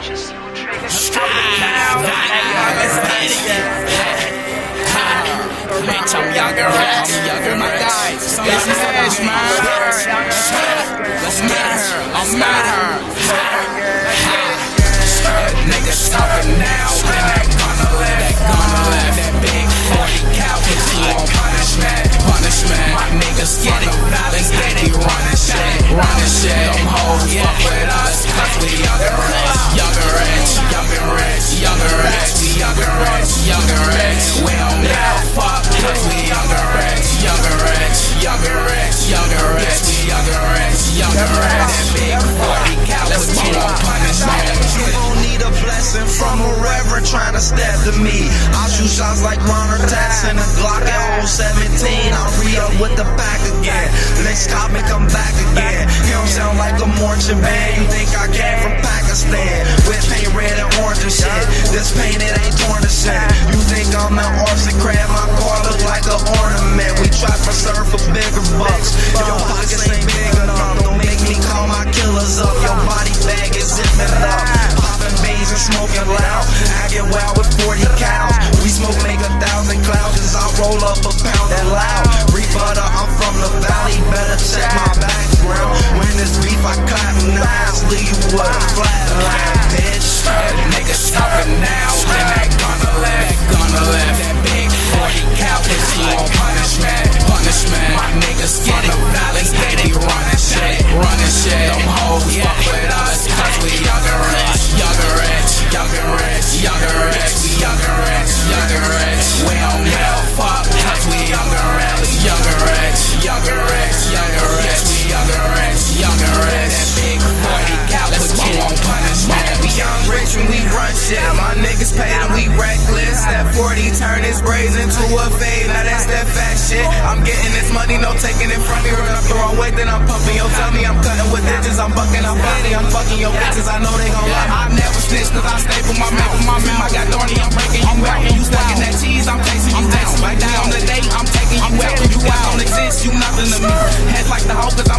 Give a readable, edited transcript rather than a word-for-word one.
Bitch, I'm younger, my guy. This is Edge, man. Let's get her. I'm at her. Niggas talking now, then they gonna live. That big 40 cal, cause he want punishment. My niggas get it, violence, they be running shit. Them hoes fuck with us, cause we young and rich. We don't give a fuck, cause we young and rich. We young and rich. That big 40 cal, cause he want punishment. You gon' need a blessing from a reverend trying to step to me. I shoot shots like Ronald Jackson, a Glock at 017. I'll re-up with the pack again. Next cop me come back again. You don't sound like a marching band. You think I came from Pakistan with paint red and orange and shit. This paint it ain't torn to shit. You think I'm an arson crab? My car look like an ornament. We try to serve for bigger bucks. If your pockets ain't big enough, don't make me call my killers up. Your body bag is zipping up. Popping beans and smoking loud. I get wild with 40 cows. We smoke make 1,000 clouds as I roll up a pound and loud. Rebutter, I'm from the valley. Better check my background. When this beef, I cotton eyes. Leave you with a flat line, bitch. Niggas talking now, then they gonna live. That big 40 cal, cause he want punishment. My niggas get it, violence, they be running shit. Them hoes fuck with us, cause we young and rich. We don't give a fuck, cause we young and rich. That big 40 cal, cause we want punishment. We young rich and we run shit. My niggas paid and we reckless. That 40 turn his braids into a fade. Now that's that fat shit. I'm getting this money, no taking it from me. Run up the wrong way, then I'm pumping. Yo, tell me I'm cutting with ditches. I'm bucking, I'm fighting. I'm fucking your bitches. I know they gon' love me. I never snitch, cause I stay for my mouth. I got thorny, I'm breaking you out. You stuck in that cheese, I'm tasting you down. Like down on the date, I'm taking you out. You don't exist, you nothing to me. Head like the hoe, cause